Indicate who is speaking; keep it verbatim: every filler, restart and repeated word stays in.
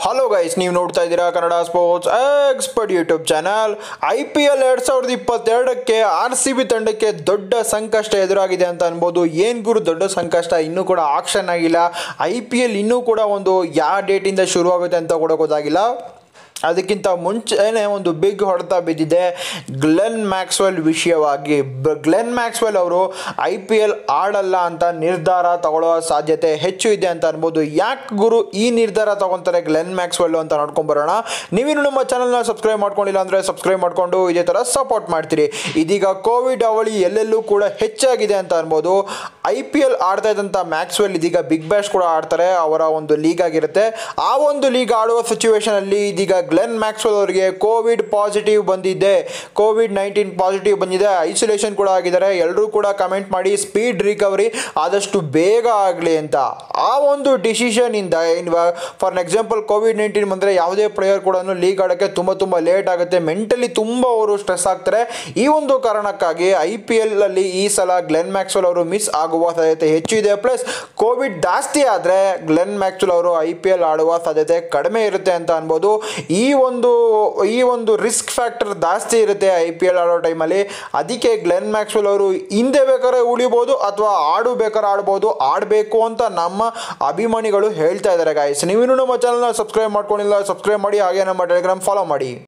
Speaker 1: Hello guys, ನೀವು ನೋಡ್ತಾ ಇದ್ದೀರಾ Kannada sports expert YouTube channel. I P L ಎರಡು ಸಾವಿರದ ಇಪ್ಪತ್ತೆರಡಕ್ಕೆ ಆರ್ ಸಿ ಬಿ ತಂಡಕ್ಕೆ ದೊಡ್ಡ ಸಂಕಷ್ಟ ಎದುರಾಗಿದೆ ಅಂತ ಅನ್ಬೋದು. ಏನು ಗುರು ದೊಡ್ಡ ಸಂಕಷ್ಟ, ಇನ್ನೂ ಕೂಡ ಆಕ್ಷನ್ ಆಗಿಲ್ಲ. ಐ ಪಿ ಎಲ್ ಇನ್ನೂ ಕೂಡ ಒಂದು ಯಾವ ಡೇಟಿಂದ ಶುರುವಾಗುತ್ತೆ ಅಂತ ಕೂಡ ಗೊತ್ತಾಗಿಲ್ಲ. ಅದಕ್ಕಿಂತ ಮುಂಚೆನೇ ಒಂದು ಬಿಗ್ ಹೊಡೆತ ಬಿದ್ದಿದೆ ಗ್ಲೆನ್ ಮ್ಯಾಕ್ಸ್ವೆಲ್ ವಿಷಯವಾಗಿ. ಗ್ಲೆನ್ ಮ್ಯಾಕ್ಸ್ವೆಲ್ ಅವರು ಐ ಪಿ ಎಲ್ ಆಡಲ್ಲ ಅಂತ ನಿರ್ಧಾರ ತಗೊಳ್ಳೋ ಸಾಧ್ಯತೆ ಹೆಚ್ಚು ಇದೆ ಅಂತ ಅನ್ಬೋದು. ಯಾಕೆ ಗುರು ಈ ನಿರ್ಧಾರ ತಗೊತಾರೆ ಗ್ಲೆನ್ ಮ್ಯಾಕ್ಸ್ವೆಲ್ ಅಂತ ನೋಡ್ಕೊಂಬರೋಣ. ನೀವಿನ್ನು ನಮ್ಮ ಚಾನಲ್ನ ಸಬ್ಸ್ಕ್ರೈಬ್ ಮಾಡ್ಕೊಂಡಿಲ್ಲ ಅಂದರೆ ಸಬ್ಸ್ಕ್ರೈಬ್ ಮಾಡಿಕೊಂಡು ಇದೇ ಥರ ಸಪೋರ್ಟ್ ಮಾಡ್ತೀರಿ. ಇದೀಗ ಕೋವಿಡ್ ಅವಳಿ ಎಲ್ಲೆಲ್ಲೂ ಕೂಡ ಹೆಚ್ಚಾಗಿದೆ ಅಂತ ಅನ್ಬೋದು. ಐ ಪಿ ಎಲ್ ಆಡ್ತಾ ಇದ್ದಂಥ ಮ್ಯಾಕ್ಸ್ವೆಲ್ ಇದೀಗ ಬಿಗ್ ಬ್ಯಾಶ್ ಕೂಡ ಆಡ್ತಾರೆ. ಅವರ ಒಂದು ಲೀಗ್ ಆಗಿರುತ್ತೆ. ಆ ಒಂದು ಲೀಗ್ ಆಡುವ ಸಿಚುವೇಶನಲ್ಲಿ ಇದೀಗ ಗ್ಲೆನ್ ಮ್ಯಾಕ್ಸ್ವೆಲ್ ಅವರಿಗೆ ಕೋವಿಡ್ ಪಾಸಿಟಿವ್ ಬಂದಿದೆ. ಕೋವಿಡ್ ನೈನ್ಟೀನ್ ಪಾಸಿಟಿವ್ ಬಂದಿದೆ. ಐಸೋಲೇಷನ್ ಕೂಡ ಆಗಿದ್ದಾರೆ. ಎಲ್ಲರೂ ಕೂಡ ಕಮೆಂಟ್ ಮಾಡಿ ಸ್ಪೀಡ್ ರಿಕವರಿ ಆದಷ್ಟು ಬೇಗ ಆಗಲಿ ಅಂತ. ಆ ಒಂದು ಡಿಸಿಷನಿಂದ ಫಾರ್ ಎಕ್ಸಾಂಪಲ್ ಕೋವಿಡ್ ನೈನ್ಟೀನ್ ಬಂದರೆ ಯಾವುದೇ ಪ್ಲೇಯರ್ ಕೂಡ ಲೀಗ್ ಆಡೋಕ್ಕೆ ತುಂಬ ತುಂಬ ಲೇಟ್ ಆಗುತ್ತೆ. ಮೆಂಟಲಿ ತುಂಬ ಅವರು ಸ್ಟ್ರೆಸ್ ಆಗ್ತಾರೆ. ಈ ಒಂದು ಕಾರಣಕ್ಕಾಗಿ ಐ ಪಿ ಎಲ್ ಅಲ್ಲಿ ಈ ಸಲ ಗ್ಲೆನ್ ಮ್ಯಾಕ್ಸ್ವೆಲ್ ಅವರು ಮಿಸ್ ಆಗುವ ಸಾಧ್ಯತೆ ಹೆಚ್ಚು ಇದೆ. ಪ್ಲಸ್ ಕೋವಿಡ್ ಜಾಸ್ತಿ ಆದರೆ ಗ್ಲೆನ್ ಮ್ಯಾಕ್ಸ್ವೆಲ್ ಅವರು ಐ ಪಿ ಎಲ್ ಆಡುವ ಸಾಧ್ಯತೆ ಕಡಿಮೆ ಇರುತ್ತೆ ಅಂತ ಅನ್ಬೋದು. ಈ ಒಂದು ಈ ಒಂದು ರಿಸ್ಕ್ ಫ್ಯಾಕ್ಟರ್ ಜಾಸ್ತಿ ಇರುತ್ತೆ ಐ ಪಿ ಎಲ್ ಆಡೋ ಟೈಮಲ್ಲಿ. ಅದಕ್ಕೆ ಗ್ಲೆನ್ ಮ್ಯಾಕ್ಸ್ವೆಲ್ ಅವರು ಹಿಂದೆ ಬೇಕಾದ್ರೆ ಉಳಿಬೋದು ಅಥವಾ ಆಡು ಬೇಕಾದ್ರೆ ಆಡ್ಬೋದು. ಆಡಬೇಕು ಅಂತ ನಮ್ಮ ಅಭಿಮಾನಿಗಳು ಹೇಳ್ತಾ ಇದ್ದಾರೆ ಗಾಯ್ಸ್. ನೀವಿನ್ನೂ ನಮ್ಮ ಚಾನಲ್ನ ಸಬ್ಸ್ಕ್ರೈಬ್ ಮಾಡ್ಕೊಂಡಿಲ್ಲ, ಸಬ್ಸ್ಕ್ರೈಬ್ ಮಾಡಿ. ಹಾಗೆ ನಮ್ಮ ಟೆಲಿಗ್ರಾಮ್ ಫಾಲೋ ಮಾಡಿ.